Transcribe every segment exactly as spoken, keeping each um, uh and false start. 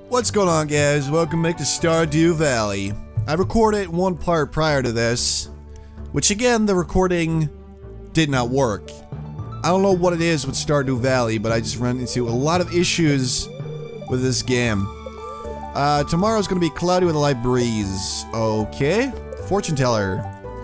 What's going on, guys? Welcome back to Stardew Valley. I recorded one part prior to this, which again, the recording did not work. I don't know what it is with Stardew Valley, but I just ran into a lot of issues with this game. Uh, tomorrow's gonna be cloudy with a light breeze. Okay. Fortune teller.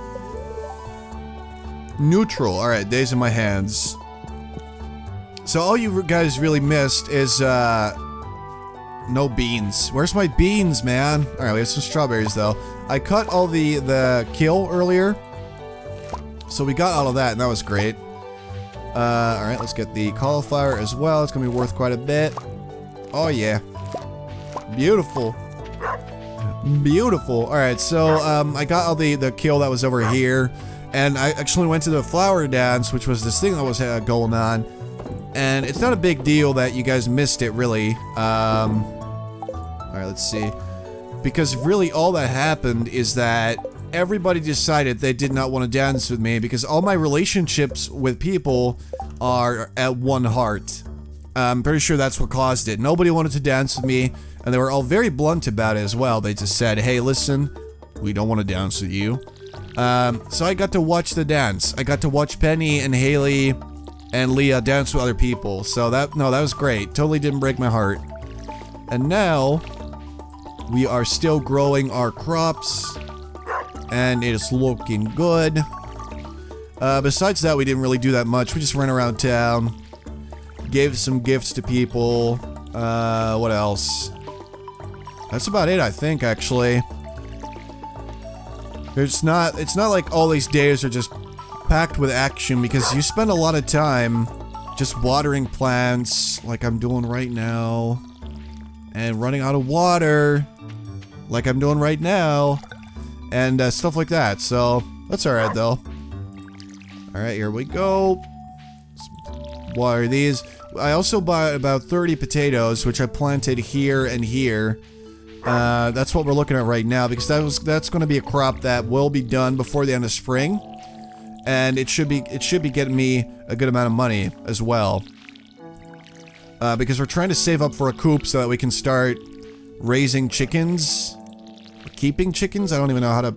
Neutral. Alright, days in my hands. So all you guys really missed is, uh... no beans. Where's my beans, man? Alright, we have some strawberries, though. I cut all the, the kill earlier. So we got all of that, and that was great. Uh, alright, let's get the cauliflower as well. It's gonna be worth quite a bit. Oh, yeah. Beautiful. Beautiful. Alright, so, um, I got all the, the kill that was over here. And I actually went to the flower dance, which was this thing that was uh, going on. And it's not a big deal that you guys missed it, really. Um, Alright, let's see. Because really all that happened is that everybody decided they did not want to dance with me because all my relationships with people are at one heart. I'm pretty sure that's what caused it. Nobody wanted to dance with me, and they were all very blunt about it as well. They just said, hey, listen, we don't want to dance with you. Um, so I got to watch the dance. I got to watch Penny and Haley and Leah dance with other people. So that, no, that was great. Totally didn't break my heart. And now, we are still growing our crops, and it's looking good. Uh, besides that, we didn't really do that much. We just ran around town, gave some gifts to people. Uh, what else? That's about it, I think, actually. There's not, it's not like all these days are just packed with action because you spend a lot of time just watering plants like I'm doing right now and running out of water like I'm doing right now and uh, stuff like that. So that's alright though. Alright, here we go. Let's water these. I also bought about thirty potatoes, which I planted here and here. Uh, that's what we're looking at right now because that was that's going to be a crop that will be done before the end of spring. And it should be it should be getting me a good amount of money as well. Uh, because we're trying to save up for a coop so that we can start raising chickens. Keeping chickens? I don't even know how to...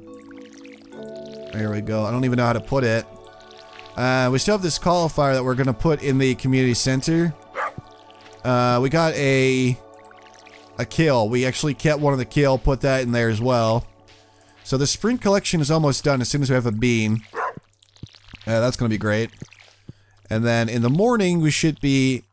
There we go. I don't even know how to put it. Uh, we still have this cauliflower that we're going to put in the community center. Uh, we got a... a kill. We actually kept one of the kill, put that in there as well. So the spring collection is almost done as soon as we have a bean. Uh, that's gonna be great. And then in the morning we should be...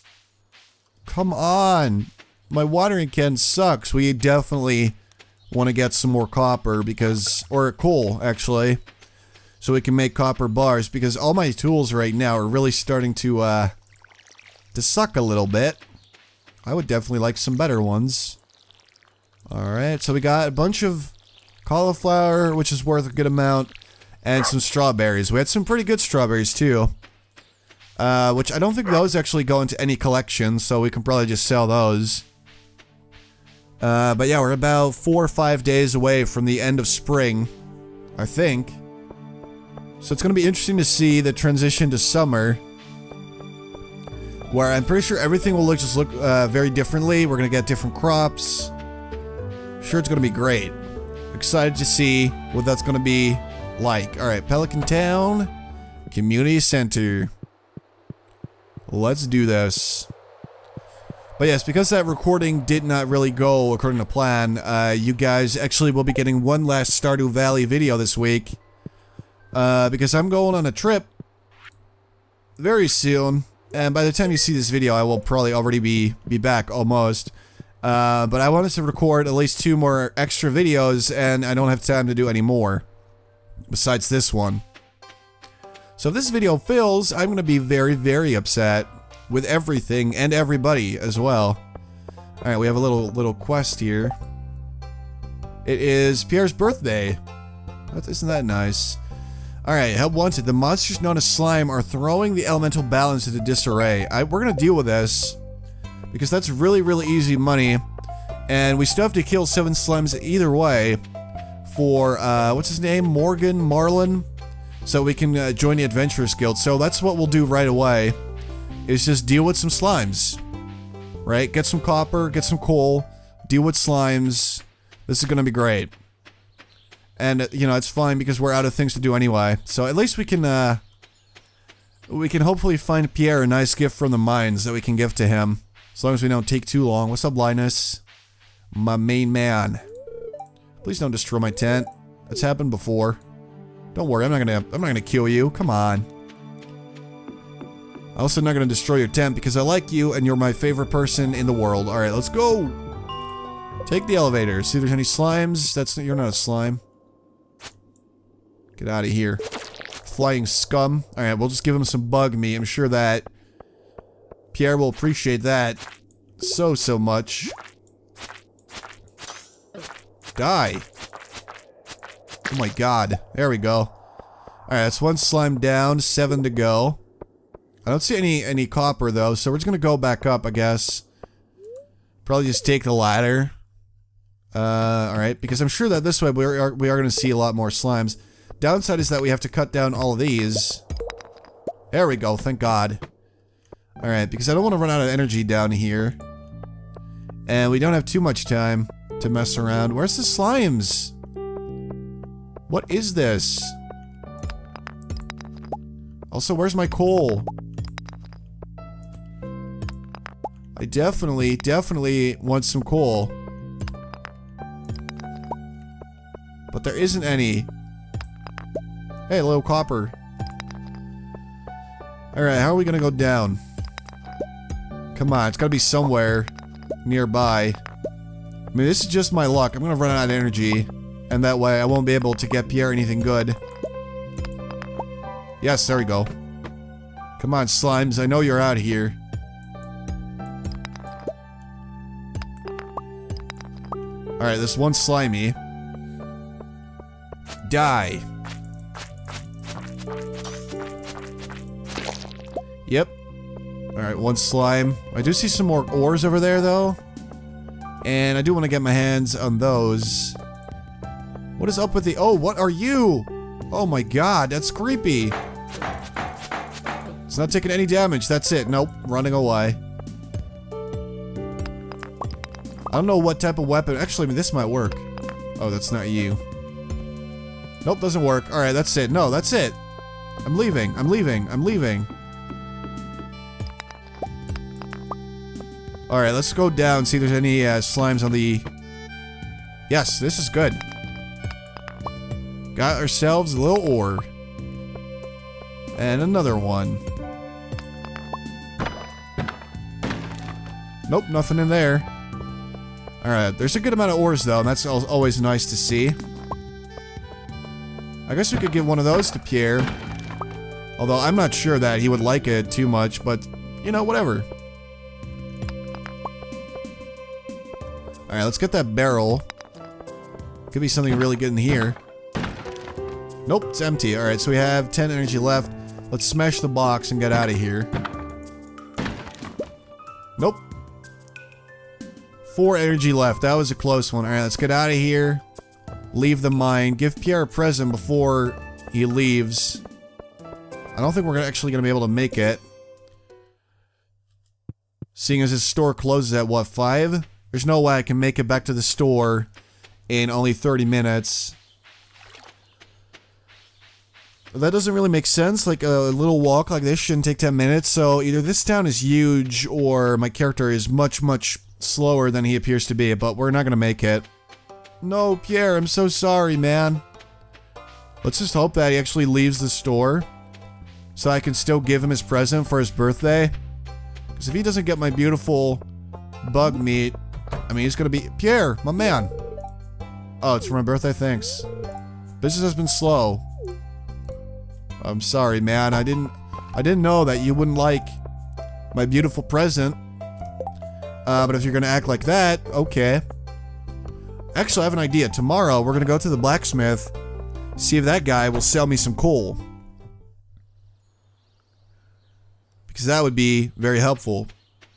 Come on! My watering can sucks. We definitely want to get some more copper because... Or coal, actually. So we can make copper bars because all my tools right now are really starting to, uh... to suck a little bit. I would definitely like some better ones. Alright, so we got a bunch of cauliflower, which is worth a good amount. And some strawberries. We had some pretty good strawberries, too. Uh, which I don't think those actually go into any collection, so we can probably just sell those. Uh, but yeah, we're about four or five days away from the end of spring, I think. So it's going to be interesting to see the transition to summer. Where I'm pretty sure everything will look just look uh, very differently. We're going to get different crops. Sure, it's going to be great. Excited to see what that's going to be like. Alright, Pelican Town, Community Center. Let's do this. But yes, because that recording did not really go according to plan, uh, you guys actually will be getting one last Stardew Valley video this week. Uh, because I'm going on a trip very soon. And by the time you see this video, I will probably already be, be back, almost. Uh, but I wanted to record at least two more extra videos, and I don't have time to do any more. Besides this one. So if this video fails, I'm going to be very, very upset with everything and everybody as well. Alright, we have a little little quest here. It is Pierre's birthday. Isn't that nice? Alright, help wanted. The monsters known as slime are throwing the elemental balance into disarray. I, we're going to deal with this. Because that's really, really easy money. And we still have to kill seven slimes either way. For, uh, what's his name? Morgan Marlin? So we can uh, join the Adventurers Guild. So that's what we'll do right away. Is just deal with some slimes. right? Get some copper, get some coal, deal with slimes. This is gonna be great. And, you know, it's fine because we're out of things to do anyway. So at least we can, uh... we can hopefully find Pierre a nice gift from the mines that we can give to him. As long as we don't take too long. What's up, Linus? My main man. Please don't destroy my tent. That's happened before. Don't worry, I'm not gonna I'm not gonna kill you. Come on. I'm also not gonna destroy your tent because I like you and you're my favorite person in the world. Alright, let's go! Take the elevator. See if there's any slimes. That's you're not a slime. Get out of here. Flying scum. Alright, we'll just give him some bug meat. I'm sure that Pierre will appreciate that so, so much. Die. Oh my god. There we go. Alright, that's one slime down, seven to go. I don't see any any copper though, so we're just gonna go back up, I guess. Probably just take the ladder. Uh, alright, because I'm sure that this way we are, we are gonna see a lot more slimes. Downside is that we have to cut down all of these. There we go, thank god. Alright, because I don't want to run out of energy down here. And we don't have too much time to mess around. Where's the slimes? What is this? Also, where's my coal? I definitely, definitely want some coal. But there isn't any. Hey, little copper. Alright, how are we gonna go down? Come on, it's gotta be somewhere nearby. I mean, this is just my luck. I'm gonna run out of energy. And that way, I won't be able to get Pierre anything good. Yes, there we go. Come on, slimes. I know you're out here. Alright, this one slimy. Die. Yep. Alright, one slime. I do see some more ores over there, though. And I do want to get my hands on those. What is up with the- oh, what are you? Oh my god, that's creepy. It's not taking any damage, that's it. Nope, running away. I don't know what type of weapon- actually, I mean, this might work. Oh, that's not you. Nope, doesn't work. Alright, that's it. No, that's it. I'm leaving, I'm leaving, I'm leaving. Alright, let's go down, see if there's any uh, slimes on the... Yes, this is good. Got ourselves a little ore. And another one. Nope, nothing in there. Alright, there's a good amount of ores though, and that's al always nice to see. I guess we could give one of those to Pierre. Although I'm not sure that he would like it too much, but, you know, whatever. Alright, let's get that barrel. Could be something really good in here. Nope, it's empty. Alright, so we have ten energy left. Let's smash the box and get out of here. Nope. Four energy left. That was a close one. Alright, let's get out of here. Leave the mine. Give Pierre a present before he leaves. I don't think we're actually going to be able to make it. Seeing as his store closes at, what, five? There's no way I can make it back to the store in only thirty minutes. That doesn't really make sense. Like, a little walk like this shouldn't take ten minutes, so either this town is huge, or my character is much, much slower than he appears to be, but we're not gonna make it. No, Pierre, I'm so sorry, man. Let's just hope that he actually leaves the store, so I can still give him his present for his birthday. Because if he doesn't get my beautiful bug meat, I mean, he's gonna be... Pierre, my man! Oh, it's for my birthday? Thanks. Business has been slow. I'm sorry, man. I didn't... I didn't know that you wouldn't like my beautiful present. Uh, but if you're gonna act like that, okay. Actually, I have an idea. Tomorrow, we're gonna go to the blacksmith, see if that guy will sell me some coal. Because that would be very helpful.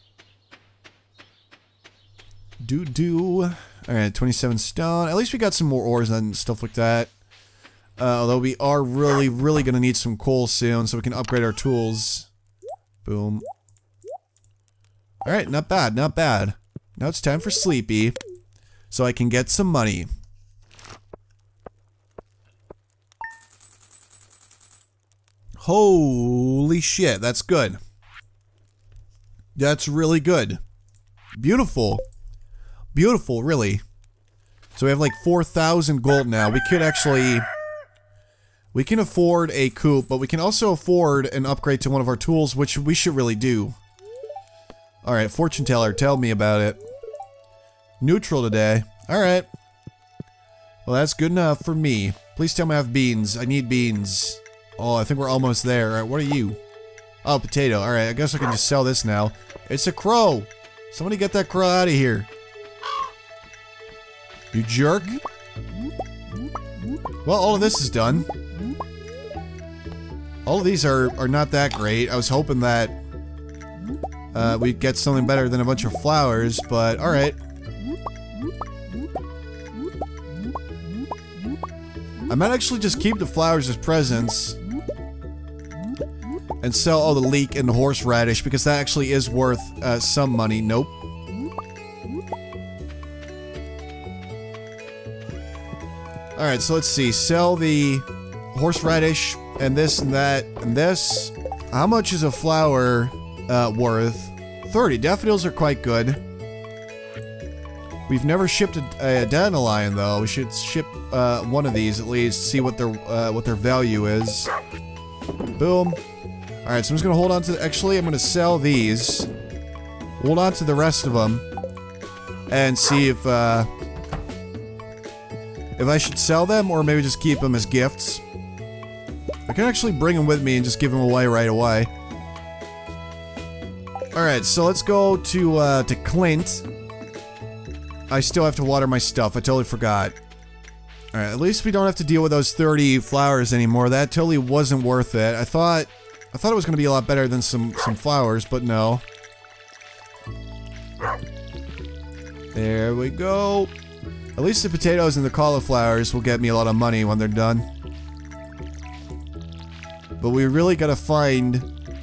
Do-do. Alright, twenty-seven stone. At least we got some more ores and stuff like that. Uh, although we are really, really gonna need some coal soon so we can upgrade our tools. Boom. Alright, not bad, not bad. Now it's time for Sleepy. so I can get some money. Holy shit, that's good. That's really good. Beautiful. Beautiful, really. So we have like four thousand gold now. We could actually... We can afford a coop, but we can also afford an upgrade to one of our tools, which we should really do. Alright, fortune teller, tell me about it. Neutral today. Alright. Well, that's good enough for me. Please tell me I have beans. I need beans. Oh, I think we're almost there. Alright, what are you? Oh, potato. Alright, I guess I can just sell this now. It's a crow! Somebody get that crow out of here. You jerk. Well, all of this is done. All of these are, are not that great. I was hoping that uh, we'd get something better than a bunch of flowers, but alright. I might actually just keep the flowers as presents and sell all the leek and the horseradish because that actually is worth uh, some money. Nope. Alright, so let's see. Sell the horseradish and this and that and this. How much is a flower uh, worth? thirty. Daffodils are quite good. We've never shipped a, a dandelion though. We should ship uh, one of these at least. See what their uh, what their value is. Boom. All right, so I'm just gonna hold on to. Actually, I'm gonna sell these. Hold on to the rest of them, and see if uh, if I should sell them or maybe just keep them as gifts. I can actually bring them with me and just give them away right away. All right, so let's go to uh, to Clint. I still have to water my stuff. I totally forgot. Alright, at least we don't have to deal with those thirty flowers anymore. That totally wasn't worth it. I thought... I thought it was going to be a lot better than some, some flowers, but no. There we go. At least the potatoes and the cauliflowers will get me a lot of money when they're done. But we really gotta find...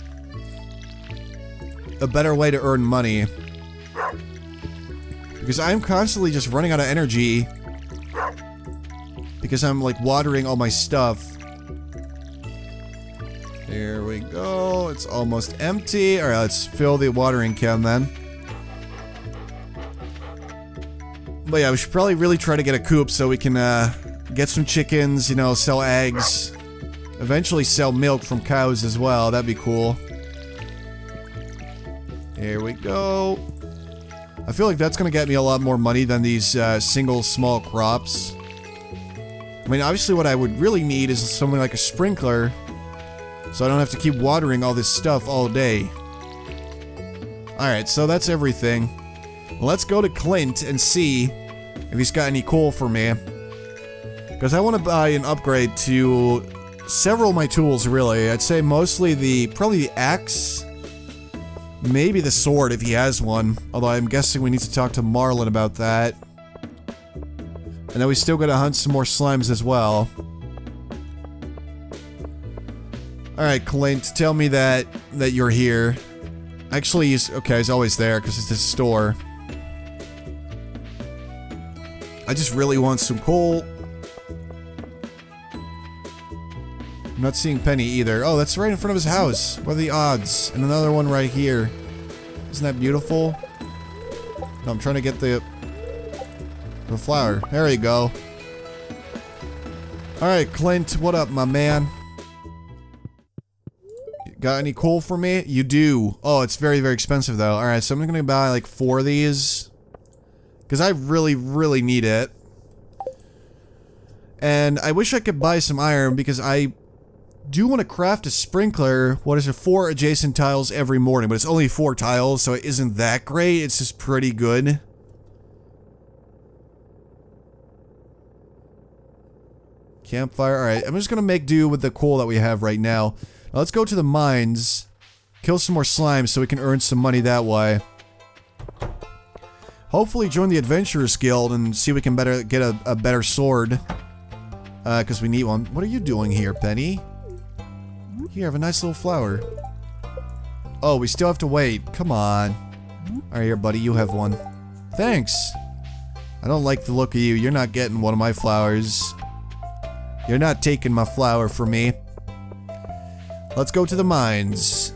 a better way to earn money. Because I'm constantly just running out of energy. Because I'm like watering all my stuff. There we go. It's almost empty. Alright, let's fill the watering can then. But yeah, we should probably really try to get a coop so we can uh, get some chickens, you know, sell eggs. Eventually sell milk from cows as well. That'd be cool. Here we go. I feel like that's gonna get me a lot more money than these uh, single small crops. I mean, obviously what I would really need is something like a sprinkler, so I don't have to keep watering all this stuff all day. Alright, so that's everything. Let's go to Clint and see if he's got any coal for me. Because I want to buy an upgrade to several of my tools, really. I'd say mostly the, probably the axe. Maybe the sword if he has one, although I'm guessing we need to talk to Marlin about that. And then we still gotta hunt some more slimes as well. Alright, Clint, tell me that that you're here. Actually, he's okay, he's always there because it's his store. I just really want some coal. I'm not seeing Penny either. Oh, that's right in front of his house. What are the odds? And another one right here. Isn't that beautiful? No, I'm trying to get the... the flower. There you go. Alright, Clint, what up, my man? Got any coal for me? You do. Oh, it's very, very expensive, though. Alright, so I'm gonna buy, like, four of these. Because I really, really need it. And I wish I could buy some iron, because I... do want to craft a sprinkler. What is it? Four adjacent tiles every morning, but it's only four tiles, so it isn't that great. It's just pretty good. Campfire. Alright, I'm just gonna make do with the coal that we have right now. Now let's go to the mines. Kill some more slimes so we can earn some money that way. Hopefully join the Adventurers Guild and see if we can better get a, a better sword. Uh, because we need one. What are you doing here, Penny? Here, have a nice little flower. Oh, we still have to wait. Come on. Alright, here, buddy, you have one. Thanks. I don't like the look of you. You're not getting one of my flowers. You're not taking my flower from me. Let's go to the mines.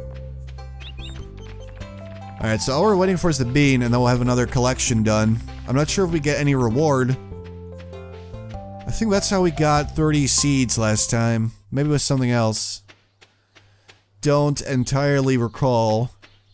Alright, so all we're waiting for is the bean, and then we'll have another collection done. I'm not sure if we get any reward. I think that's how we got thirty seeds last time. Maybe it was something else. Don't entirely recall.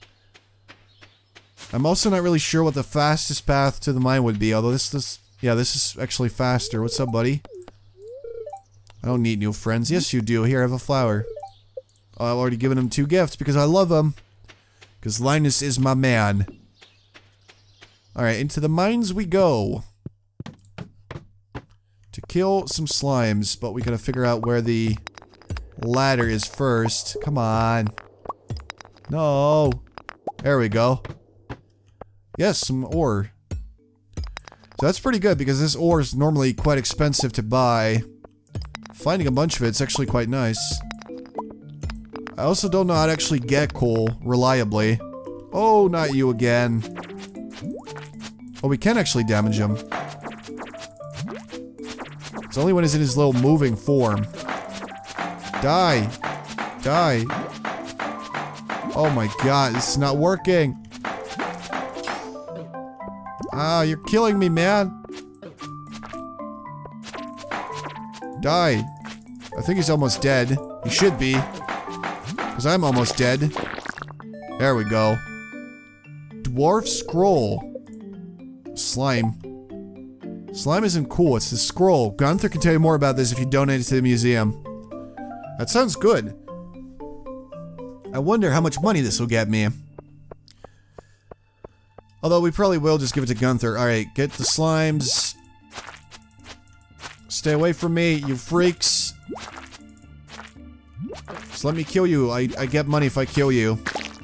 I'm also not really sure what the fastest path to the mine would be, although this is... Yeah, this is actually faster. What's up, buddy? I don't need new friends. Yes, you do. Here, have a flower. Oh, I've already given him two gifts because I love him. Because Linus is my man. Alright, into the mines we go. To kill some slimes, but we gotta figure out where the ladder is first. Come on. No. There we go. Yes, some ore. So that's pretty good because this ore is normally quite expensive to buy. Finding a bunch of it's actually quite nice. I also don't know how to actually get coal reliably. Oh, not you again. Oh, we can actually damage him. It's only when he's in his little moving form. Die. Die. Oh my god, this is not working. Ah, you're killing me, man. Die. I think he's almost dead. He should be. Because I'm almost dead. There we go. Dwarf scroll. Slime. Slime isn't cool, it's the scroll. Gunther can tell you more about this if you donate it to the museum. That sounds good. I wonder how much money this will get me. Although we probably will just give it to Gunther. Alright, get the slimes. Stay away from me, you freaks. Just let me kill you. I, I get money if I kill you.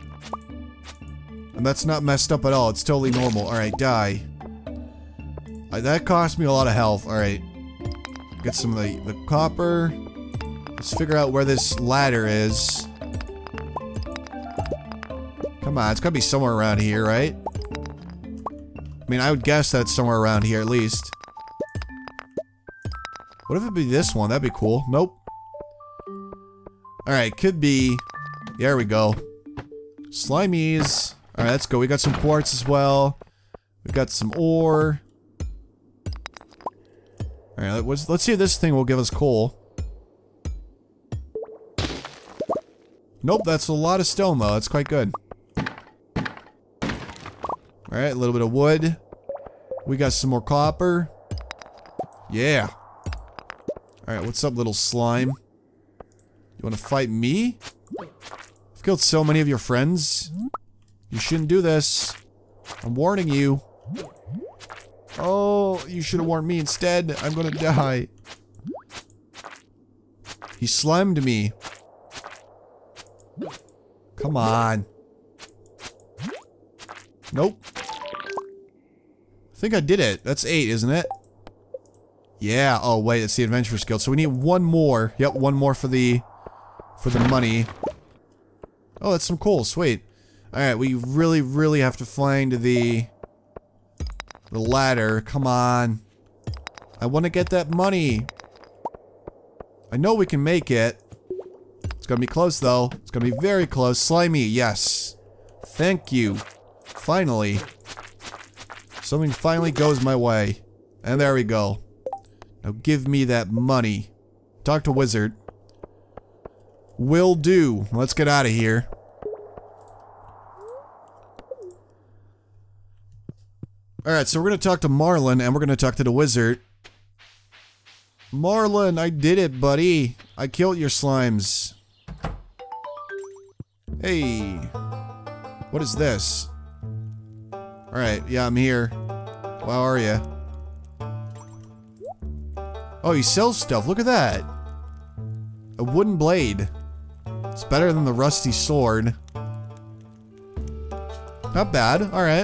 And that's not messed up at all. It's totally normal. Alright, die. Uh, that cost me a lot of health. Alright. Get some of the, the copper. Let's figure out where this ladder is. Come on, it's gotta be somewhere around here, right? I mean, I would guess that's somewhere around here at least. What if it be this one? That'd be cool. Nope. Alright, could be... There we go. Slimies. Alright, let's go. We got some quartz as well. We got some ore. Alright, let's, let's see if this thing will give us coal. Nope, that's a lot of stone though. That's quite good. Alright, a little bit of wood. We got some more copper. Yeah. Alright, what's up, little slime? You wanna fight me? I've killed so many of your friends. You shouldn't do this. I'm warning you. Oh, you should have warned me instead. I'm gonna die. He slimed me. Come on. Nope. I think I did it. That's eight, isn't it? Yeah. Oh, wait. It's the adventure skill. So we need one more. Yep, one more for the... For the money. Oh, that's some coal. Sweet. Alright, we really, really have to find the... The ladder. Come on. I want to get that money. I know we can make it. It's gonna be close, though. It's gonna be very close. Slimy, yes. Thank you. Finally. Something finally goes my way. And there we go. Now give me that money. Talk to Wizard. Will do. Let's get out of here. Alright, so we're gonna talk to Marlin, and we're gonna talk to the Wizard. Marlin, I did it, buddy. I killed your slimes. Hey. What is this? Alright, yeah, I'm here. How are you? Oh, he sells stuff. Look at that. A wooden blade. It's better than the rusty sword. Not bad. Alright.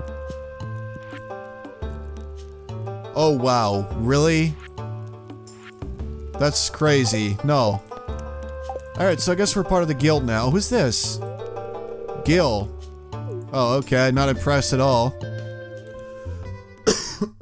Oh, wow. Really? That's crazy. No. Alright, so I guess we're part of the guild now. Who's this? Gil. Oh, okay. Not impressed at all.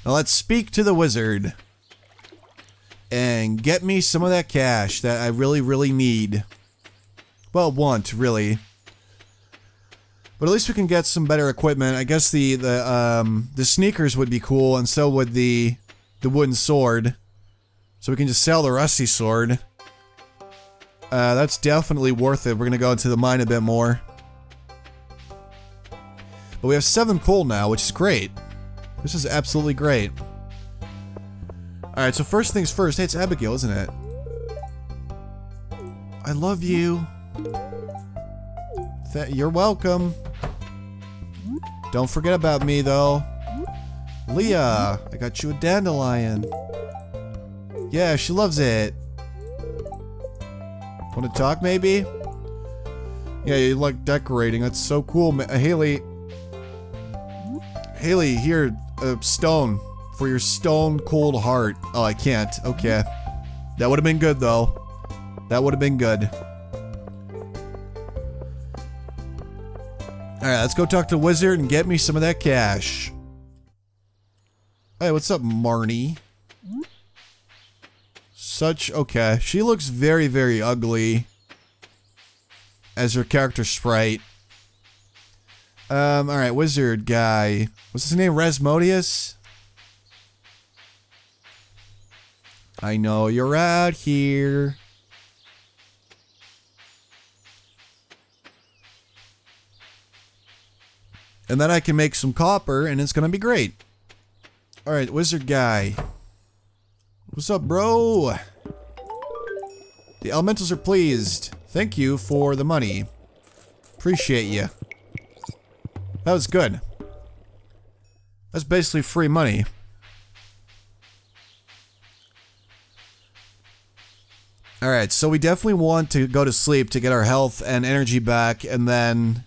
Now let's speak to the wizard. And get me some of that cash that I really, really need. Well, want, really. But at least we can get some better equipment. I guess the, the, um, the sneakers would be cool, and so would the, the wooden sword. So we can just sell the rusty sword. Uh, that's definitely worth it. We're gonna go into the mine a bit more. But we have seven coal now, which is great. This is absolutely great. Alright, so first things first. Hey, it's Abigail, isn't it? I love you. Th you're welcome. Don't forget about me, though. Leah, I got you a dandelion. Yeah, she loves it. Want to talk, maybe? Yeah, you like decorating. That's so cool. Ma Haley. Haley, here, a stone. For your stone cold heart. Oh, I can't. Okay. That would have been good, though. That would have been good. Alright, let's go talk to Wizard and get me some of that cash. Hey, what's up, Marnie? Such... okay. She looks very, very ugly. As her character sprite. Um, alright, Wizard guy. What's his name? Rasmodius? I know you're out here. And then I can make some copper and it's gonna be great. Alright, wizard guy. What's up, bro? The elementals are pleased. Thank you for the money. Appreciate you. That was good. That's basically free money. Alright, so we definitely want to go to sleep to get our health and energy back, and then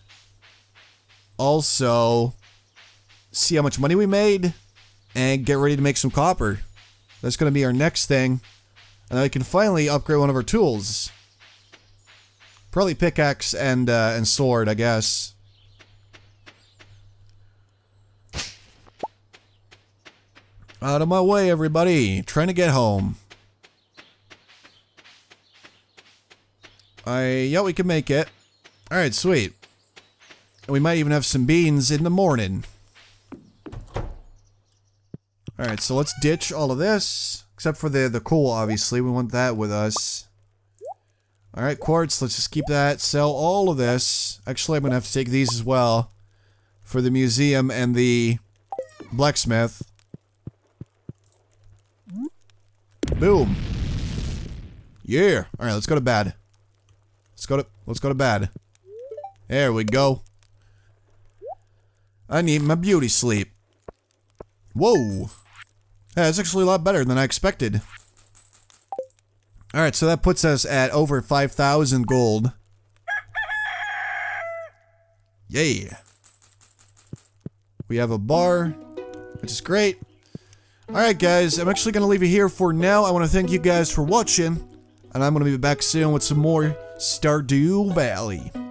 also see how much money we made and get ready to make some copper. That's going to be our next thing. And then we can finally upgrade one of our tools. Probably pickaxe and, uh, and sword, I guess. Out of my way, everybody. Trying to get home. I, yeah, we can make it. Alright, sweet. And we might even have some beans in the morning. Alright, so let's ditch all of this. Except for the, the coal, obviously. We want that with us. Alright, quartz, let's just keep that. Sell all of this. Actually, I'm gonna have to take these as well. For the museum and the blacksmith. Boom. Yeah. Alright, let's go to bed. Let's go to let's go to bed. There we go. I need my beauty sleep. Whoa. Yeah, that's actually a lot better than I expected. Alright, so that puts us at over five thousand gold. Yay. We have a bar, which is great. Alright guys, I'm actually going to leave it here for now. I want to thank you guys for watching. And I'm going to be back soon with some more Stardew Valley.